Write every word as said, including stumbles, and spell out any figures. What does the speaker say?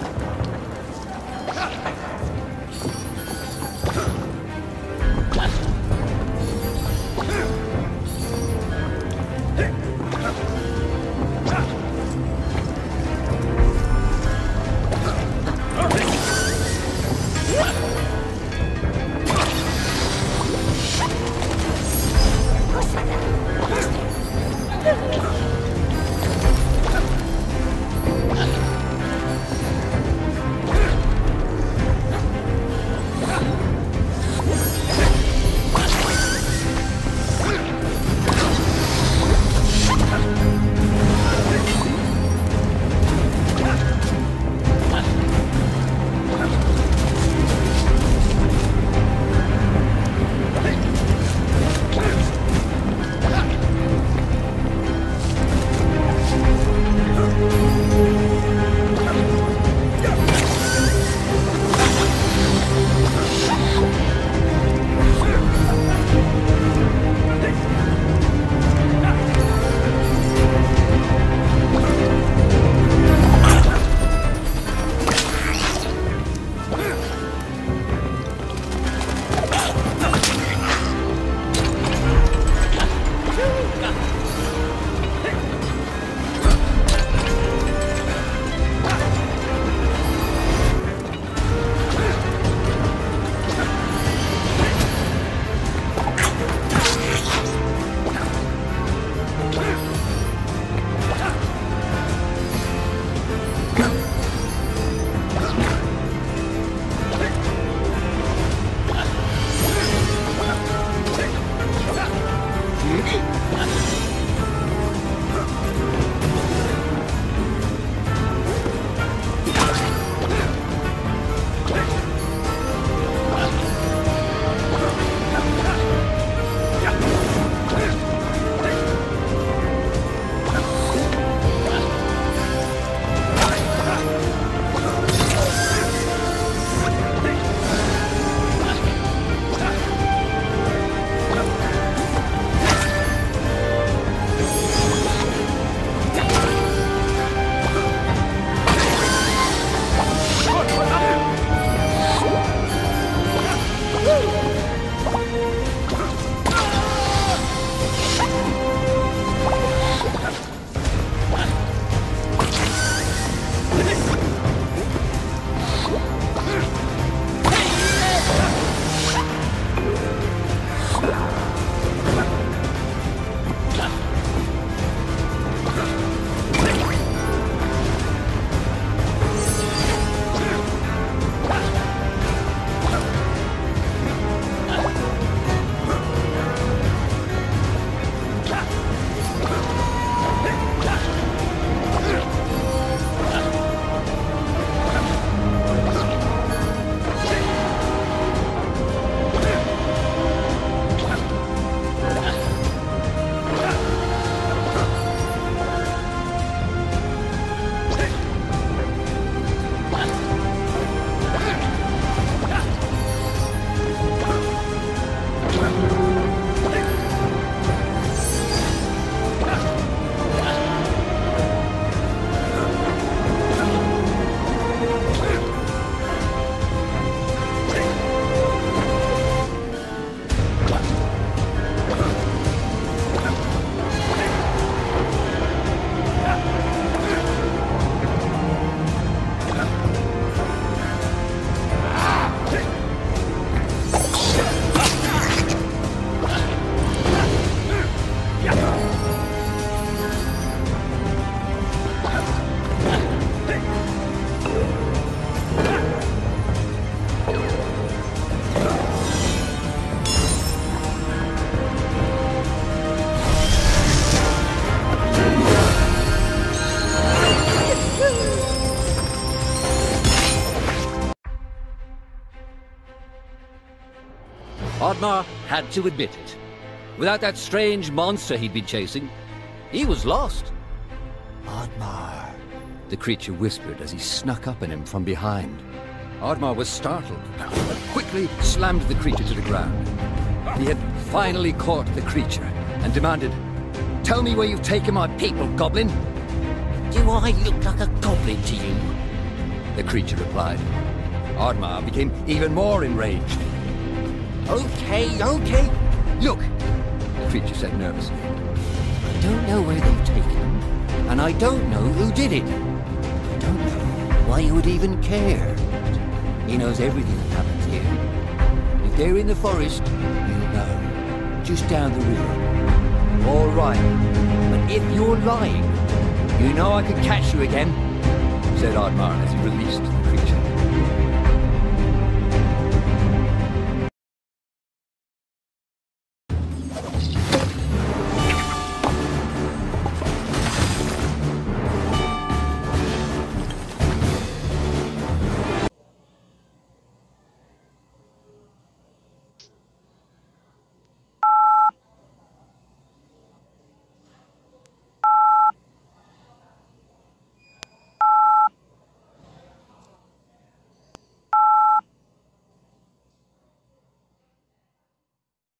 Oddmar had to admit it. Without that strange monster he'd been chasing, he was lost. Oddmar, the creature whispered as he snuck up on him from behind. Oddmar was startled, but quickly slammed the creature to the ground. He had finally caught the creature and demanded, "Tell me where you've taken my people, goblin." Do I look like a goblin to you? the creature replied. Ardmar became even more enraged. Okay, okay. Look, the creature said nervously. I don't know where they've taken him, and I don't know who did it. I don't know why you would even care. He knows everything that happens here. If they're in the forest, you'll know. Just down the river. All right, but if you're lying, you know I could catch you again, said Ardmar as he released the creature.